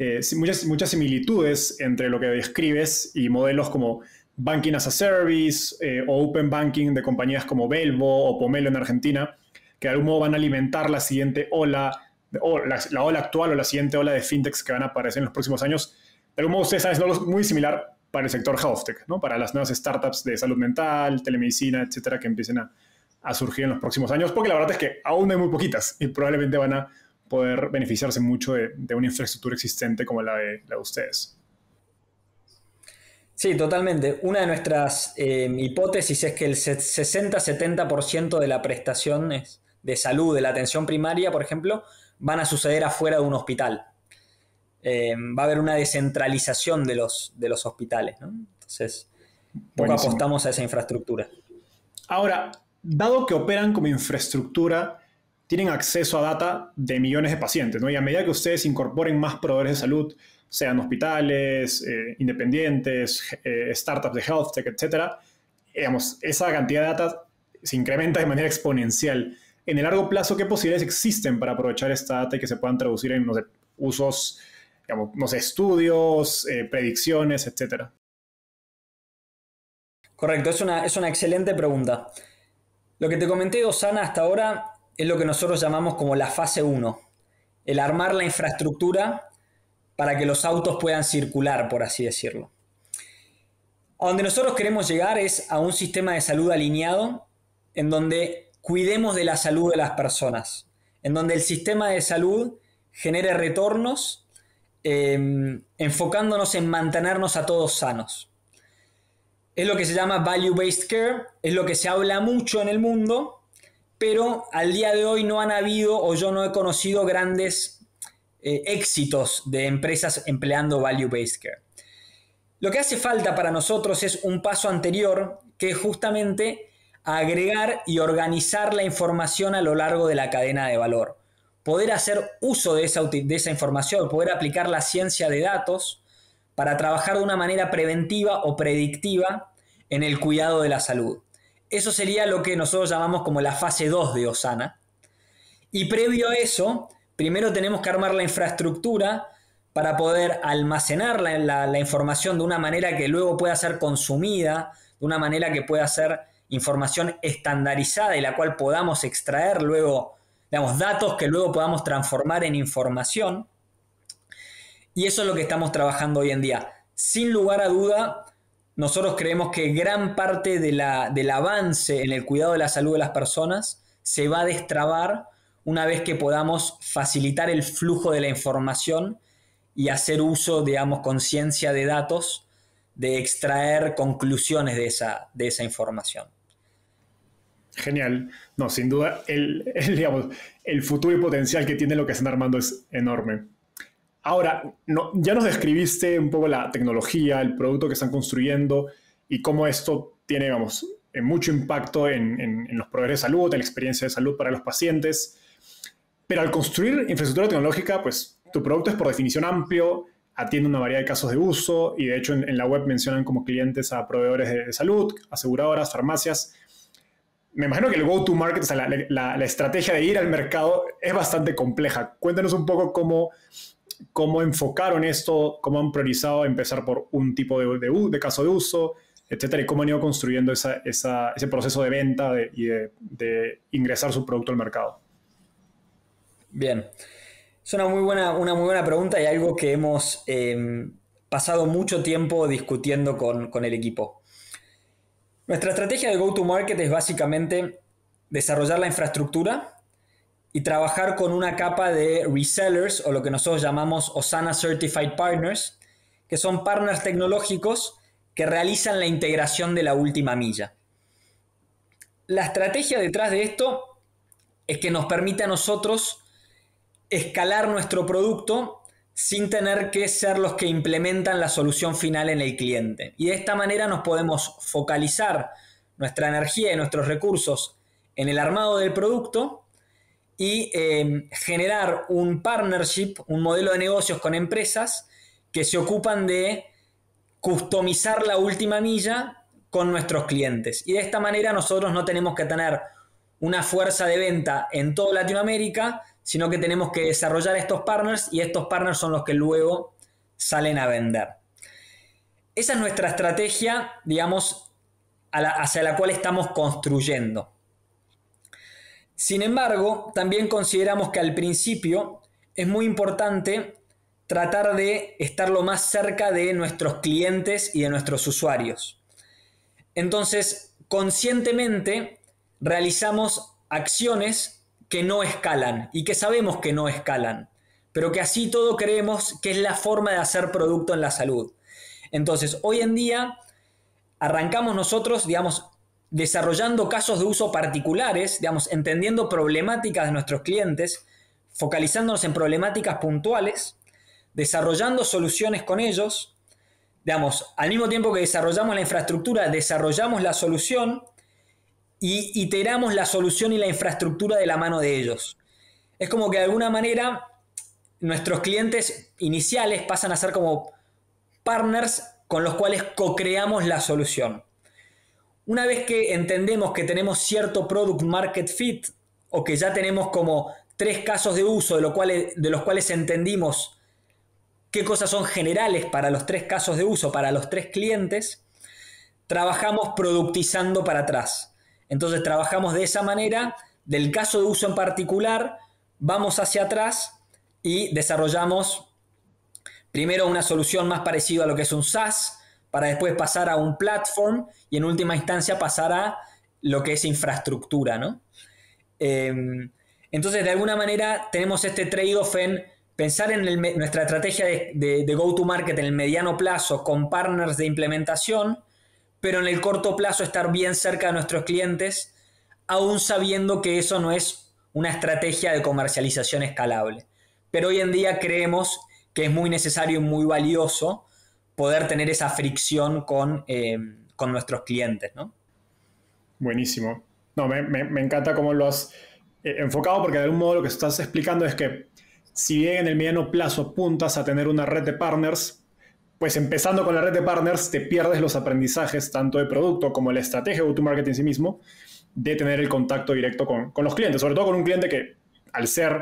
similitudes entre lo que describes y modelos como Banking as a Service o Open Banking de compañías como Belvo o Pomelo en Argentina, que de algún modo van a alimentar la siguiente ola, o la ola actual o la siguiente ola de fintechs que van a aparecer en los próximos años. De algún modo ustedes saben, es algo muy similar para el sector health tech, ¿no? Para las nuevas startups de salud mental, telemedicina, etcétera, que empiecen a surgir en los próximos años, porque la verdad es que aún hay muy poquitas y probablemente van a poder beneficiarse mucho de una infraestructura existente como la de ustedes. Sí, totalmente. Una de nuestras hipótesis es que el 60-70% de las prestaciones de salud, de la atención primaria, por ejemplo, van a suceder afuera de un hospital. Va a haber una descentralización de los hospitales, ¿no? Entonces, poco Buenísimo. apostamos a esa infraestructura. Ahora, dado que operan como infraestructura, tienen acceso a data de millones de pacientes, ¿no? Y a medida que ustedes incorporen más proveedores de salud, sean hospitales, independientes, startups de health tech, etcétera, digamos, esa cantidad de data se incrementa de manera exponencial. En el largo plazo, ¿qué posibilidades existen para aprovechar esta data y que se puedan traducir en, no sé, usos, digamos, no sé, estudios, predicciones, etcétera? Correcto, es una excelente pregunta. Lo que te comenté de Osana hasta ahora es lo que nosotros llamamos como la fase 1, el armar la infraestructura para que los autos puedan circular, por así decirlo. A donde nosotros queremos llegar es a un sistema de salud alineado en donde cuidemos de la salud de las personas, en donde el sistema de salud genere retornos enfocándonos en mantenernos a todos sanos. Es lo que se llama Value-Based Care, es lo que se habla mucho en el mundo, pero al día de hoy no han habido o yo no he conocido grandes éxitos de empresas empleando Value-Based Care. Lo que hace falta para nosotros es un paso anterior, que es justamente agregar y organizar la información a lo largo de la cadena de valor. Poder hacer uso de esa información, poder aplicar la ciencia de datos para trabajar de una manera preventiva o predictiva en el cuidado de la salud. Eso sería lo que nosotros llamamos como la fase 2 de Osana. Y previo a eso, primero tenemos que armar la infraestructura para poder almacenar la información de una manera que luego pueda ser consumida, de una manera que pueda ser información estandarizada y la cual podamos extraer luego, digamos, datos que luego podamos transformar en información. Y eso es lo que estamos trabajando hoy en día. Sin lugar a duda, nosotros creemos que gran parte del avance en el cuidado de la salud de las personas se va a destrabar una vez que podamos facilitar el flujo de la información y hacer uso, digamos, con ciencia de datos, de extraer conclusiones de esa información. Genial. No, sin duda, digamos, el futuro y potencial que tiene lo que están armando es enorme. Ahora, no, ya nos describiste un poco la tecnología, el producto que están construyendo y cómo esto tiene, digamos, mucho impacto en los proveedores de salud, en la experiencia de salud para los pacientes. Pero al construir infraestructura tecnológica, pues tu producto es por definición amplio, atiende una variedad de casos de uso y de hecho en la web mencionan como clientes a proveedores de salud, aseguradoras, farmacias. Me imagino que el go-to-market, o sea, la estrategia de ir al mercado es bastante compleja. Cuéntanos un poco cómo enfocaron esto, cómo han priorizado empezar por un tipo de caso de uso, etcétera, y cómo han ido construyendo ese proceso de venta y de ingresar su producto al mercado. Bien, es una muy buena pregunta y algo que hemos pasado mucho tiempo discutiendo con el equipo. Nuestra estrategia de go-to-market es básicamente desarrollar la infraestructura y trabajar con una capa de resellers o lo que nosotros llamamos Osana Certified Partners, que son partners tecnológicos que realizan la integración de la última milla. La estrategia detrás de esto es que nos permite a nosotros escalar nuestro producto sin tener que ser los que implementan la solución final en el cliente. Y de esta manera nos podemos focalizar nuestra energía y nuestros recursos en el armado del producto y generar un partnership, un modelo de negocios con empresas que se ocupan de customizar la última milla con nuestros clientes. Y de esta manera nosotros no tenemos que tener una fuerza de venta en toda Latinoamérica, sino que tenemos que desarrollar estos partners y estos partners son los que luego salen a vender. Esa es nuestra estrategia, digamos, hacia la cual estamos construyendo. Sin embargo, también consideramos que al principio es muy importante tratar de estar lo más cerca de nuestros clientes y de nuestros usuarios. Entonces, conscientemente realizamos acciones que no escalan y que sabemos que no escalan, pero que así todo creemos que es la forma de hacer producto en la salud. Entonces, hoy en día arrancamos nosotros, digamos, desarrollando casos de uso particulares, digamos, entendiendo problemáticas de nuestros clientes, focalizándonos en problemáticas puntuales, desarrollando soluciones con ellos, digamos, al mismo tiempo que desarrollamos la infraestructura, desarrollamos la solución y iteramos la solución y la infraestructura de la mano de ellos. Es como que de alguna manera nuestros clientes iniciales pasan a ser como partners con los cuales co-creamos la solución. Una vez que entendemos que tenemos cierto product market fit o que ya tenemos como 3 casos de uso de los cuales entendimos qué cosas son generales para los 3 casos de uso, para los 3 clientes, trabajamos productizando para atrás. Entonces trabajamos de esa manera, del caso de uso en particular, vamos hacia atrás y desarrollamos primero una solución más parecida a lo que es un SaaS, para después pasar a un platform y en última instancia pasar a lo que es infraestructura, ¿no? Entonces, de alguna manera, tenemos este trade-off en pensar en nuestra estrategia de go-to-market en el mediano plazo con partners de implementación, pero en el corto plazo estar bien cerca de nuestros clientes, aún sabiendo que eso no es una estrategia de comercialización escalable. Pero hoy en día creemos que es muy necesario y muy valioso poder tener esa fricción con nuestros clientes, ¿no? Buenísimo. No, me encanta cómo lo has enfocado, porque de algún modo lo que estás explicando es que si bien en el mediano plazo apuntas a tener una red de partners, pues empezando con la red de partners te pierdes los aprendizajes tanto de producto como la estrategia de go-to-market en sí mismo, de tener el contacto directo con los clientes, sobre todo con un cliente que al ser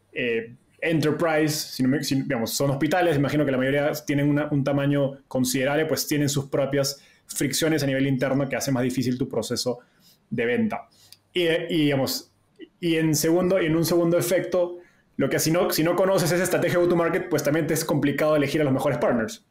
enterprise, digamos, son hospitales, imagino que la mayoría tienen un tamaño considerable, pues tienen sus propias fricciones a nivel interno que hace más difícil tu proceso de venta. Digamos, y en un segundo efecto, lo que si no conoces esa estrategia de go-to-market, pues también te es complicado elegir a los mejores partners.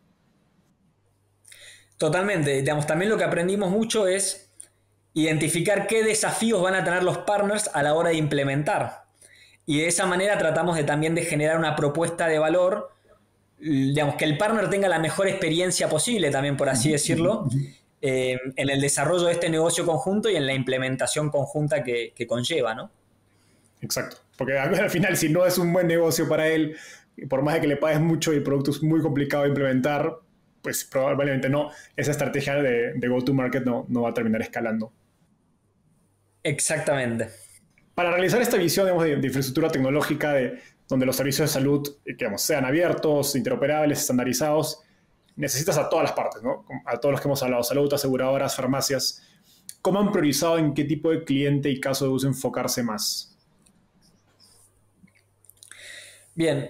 Totalmente. Digamos, también lo que aprendimos mucho es identificar qué desafíos van a tener los partners a la hora de implementar. Y de esa manera tratamos también de generar una propuesta de valor, digamos, que el partner tenga la mejor experiencia posible, también por así decirlo, en el desarrollo de este negocio conjunto y en la implementación conjunta que conlleva, ¿no? Exacto, porque al final si no es un buen negocio para él, por más de que le pagues mucho y el producto es muy complicado de implementar, pues probablemente no, esa estrategia de go-to-market no va a terminar escalando. Exactamente. Para realizar esta visión, digamos, de infraestructura tecnológica donde los servicios de salud digamos, sean abiertos, interoperables, estandarizados, necesitas a todas las partes, ¿no? A todos los que hemos hablado, salud, aseguradoras, farmacias. ¿Cómo han priorizado en qué tipo de cliente y caso de uso enfocarse más? Bien,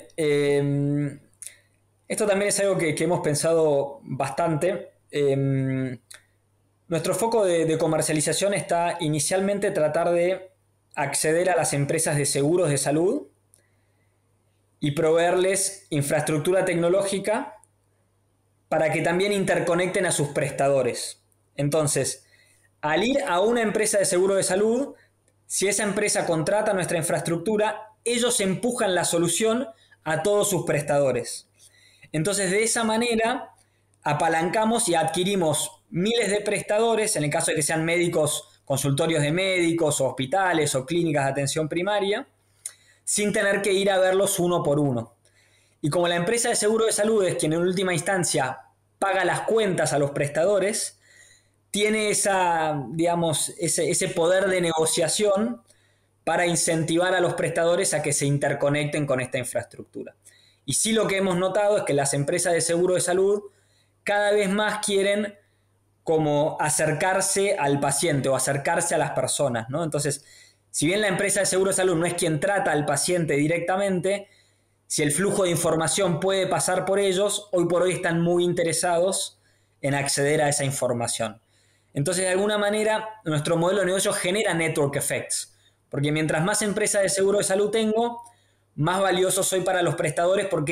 esto también es algo que hemos pensado bastante. Nuestro foco de comercialización está inicialmente tratar de acceder a las empresas de seguros de salud y proveerles infraestructura tecnológica para que también interconecten a sus prestadores. Entonces, al ir a una empresa de seguro de salud, si esa empresa contrata nuestra infraestructura, ellos empujan la solución a todos sus prestadores. Entonces, de esa manera, apalancamos y adquirimos miles de prestadores, en el caso de que sean médicos, consultorios de médicos, o hospitales o clínicas de atención primaria, sin tener que ir a verlos uno por uno. Y como la empresa de seguro de salud es quien en última instancia paga las cuentas a los prestadores, tiene ese poder de negociación para incentivar a los prestadores a que se interconecten con esta infraestructura. Y sí, lo que hemos notado es que las empresas de seguro de salud cada vez más quieren como acercarse al paciente o acercarse a las personas, ¿no? Entonces, si bien la empresa de seguro de salud no es quien trata al paciente directamente, si el flujo de información puede pasar por ellos, hoy por hoy están muy interesados en acceder a esa información. Entonces, de alguna manera, nuestro modelo de negocio genera network effects, porque mientras más empresas de seguro de salud tengo, más valioso soy para los prestadores, porque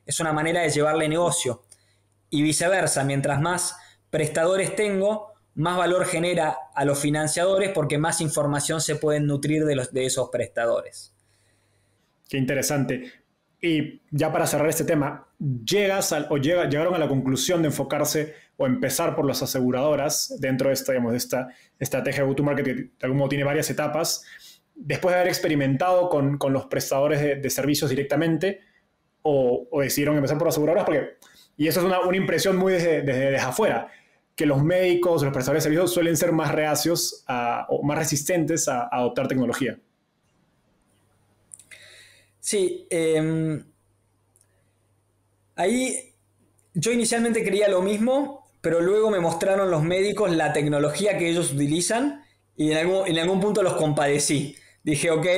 es una manera de llevarle negocio. Y viceversa, mientras más prestadores tengo, más valor genera a los financiadores porque más información se pueden nutrir de esos prestadores. Qué interesante. Y ya para cerrar este tema, llegaron a la conclusión de enfocarse o empezar por las aseguradoras dentro de esta, digamos, de esta estrategia de go-to-market que de algún modo tiene varias etapas, después de haber experimentado con los prestadores de servicios directamente, o decidieron empezar por aseguradoras, y eso es una impresión muy desde afuera, que los médicos, los prestadores de servicios suelen ser más reacios o más resistentes a adoptar tecnología. Sí, ahí yo inicialmente creía lo mismo, pero luego me mostraron los médicos la tecnología que ellos utilizan y en algún punto los compadecí. Dije, ok,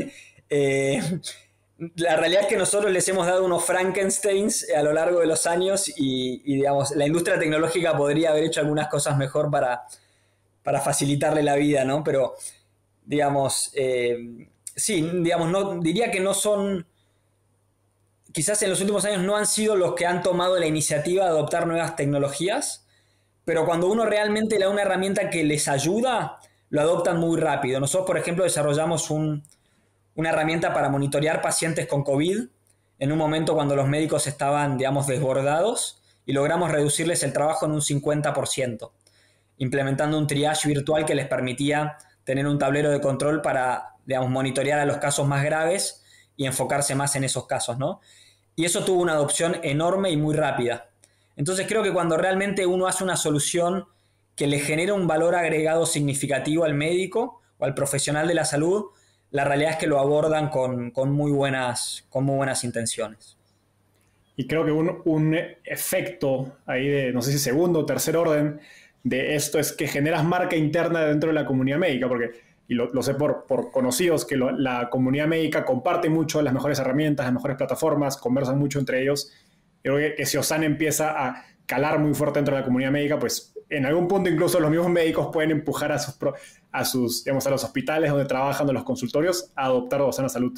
la realidad es que nosotros les hemos dado unos Frankensteins a lo largo de los años y digamos, la industria tecnológica podría haber hecho algunas cosas mejor para facilitarle la vida, ¿no? Pero, digamos, sí, digamos, no, diría que no son, quizás en los últimos años no han sido los que han tomado la iniciativa de adoptar nuevas tecnologías, pero cuando uno realmente le da una herramienta que les ayuda, lo adoptan muy rápido. Nosotros, por ejemplo, desarrollamos una herramienta para monitorear pacientes con COVID en un momento cuando los médicos estaban, digamos, desbordados y logramos reducirles el trabajo en un 50%, implementando un triage virtual que les permitía tener un tablero de control para, digamos, monitorear a los casos más graves y enfocarse más en esos casos, ¿no? Y eso tuvo una adopción enorme y muy rápida. Entonces creo que cuando realmente uno hace una solución que le genera un valor agregado significativo al médico o al profesional de la salud, la realidad es que lo abordan con muy buenas intenciones. Y creo que un efecto ahí de, no sé si segundo o tercer orden de esto es que generas marca interna dentro de la comunidad médica, y lo sé por conocidos, que la comunidad médica comparte mucho las mejores herramientas, las mejores plataformas, conversan mucho entre ellos. Creo que si Osana empieza a calar muy fuerte dentro de la comunidad médica, pues en algún punto incluso los mismos médicos pueden empujar digamos, a los hospitales donde trabajan, a los consultorios, a adoptar Osana Salud.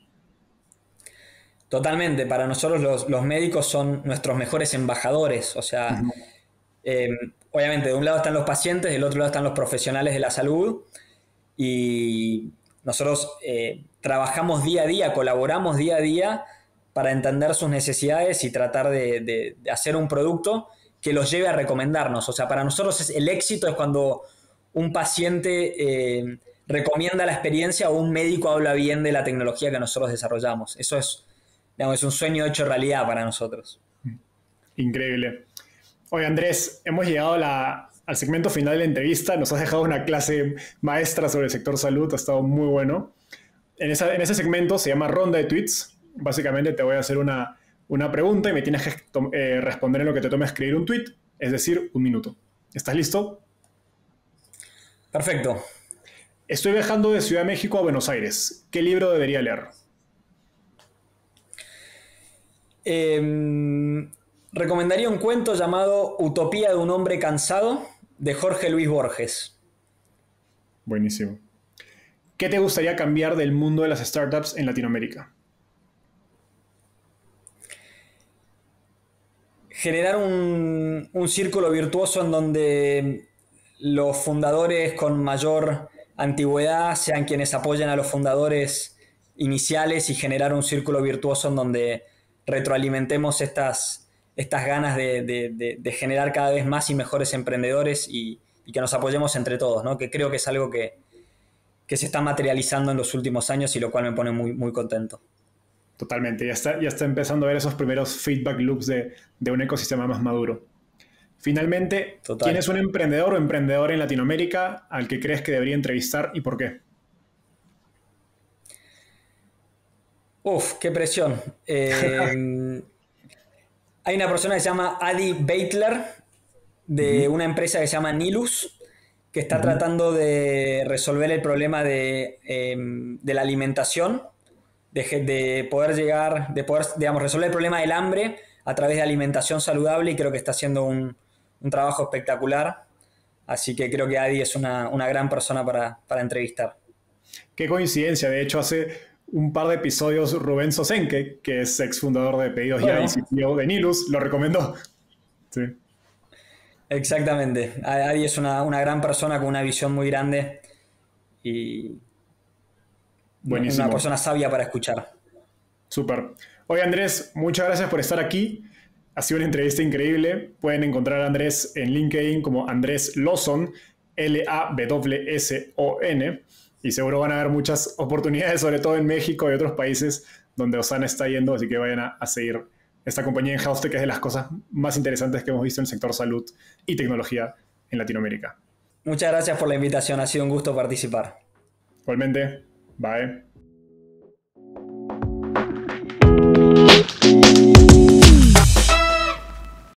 Totalmente, para nosotros los médicos son nuestros mejores embajadores, o sea, obviamente de un lado están los pacientes, del otro lado están los profesionales de la salud y nosotros trabajamos día a día, colaboramos día a día para entender sus necesidades y tratar de hacer un producto que los lleve a recomendarnos. O sea, para nosotros el éxito es cuando un paciente recomienda la experiencia o un médico habla bien de la tecnología que nosotros desarrollamos. Eso es, digamos, es un sueño hecho realidad para nosotros. Increíble. Oye, Andrés, hemos llegado al segmento final de la entrevista. Nos has dejado una clase maestra sobre el sector salud. Ha estado muy bueno. En ese segmento se llama Ronda de Tweets. Básicamente te voy a hacer una pregunta y me tienes que responder en lo que te tome escribir un tweet, es decir, 1 minuto. ¿Estás listo? Perfecto. Estoy viajando de Ciudad de México a Buenos Aires. ¿Qué libro debería leer? Recomendaría un cuento llamado Utopía de un hombre cansado, de Jorge Luis Borges. Buenísimo. ¿Qué te gustaría cambiar del mundo de las startups en Latinoamérica? Generar un círculo virtuoso en donde los fundadores con mayor antigüedad sean quienes apoyen a los fundadores iniciales y generar un círculo virtuoso en donde retroalimentemos estas ganas de generar cada vez más y mejores emprendedores y que nos apoyemos entre todos, ¿no? Que creo que es algo que se está materializando en los últimos años y lo cual me pone muy, muy contento. Totalmente, ya está empezando a ver esos primeros feedback loops de un ecosistema más maduro. Finalmente, Total. ¿quién es un emprendedor o emprendedora en Latinoamérica al que crees que debería entrevistar y por qué? Uf, qué presión. Hay una persona que se llama Adi Beitler, de una empresa que se llama Nilus, que está tratando de resolver el problema de la alimentación, de poder digamos, resolver el problema del hambre a través de alimentación saludable, y creo que está haciendo un trabajo espectacular. Así que creo que Adi es una gran persona para entrevistar. Qué coincidencia, de hecho hace un par de episodios Rubén Sosenke, que es ex fundador de Pedidos Ya y CTO de Nilus, lo recomendó. Sí. Exactamente. Adi es una gran persona con una visión muy grande y Buenísimo. una persona sabia para escuchar. Súper. Oye, Andrés, muchas gracias por estar aquí. Ha sido una entrevista increíble. Pueden encontrar a Andrés en LinkedIn como Andrés Lawson, Lawson. Y seguro van a haber muchas oportunidades, sobre todo en México y otros países donde Osana está yendo. Así que vayan a seguir esta compañía en HealthTech, que es de las cosas más interesantes que hemos visto en el sector salud y tecnología en Latinoamérica. Muchas gracias por la invitación. Ha sido un gusto participar. Igualmente. Bye.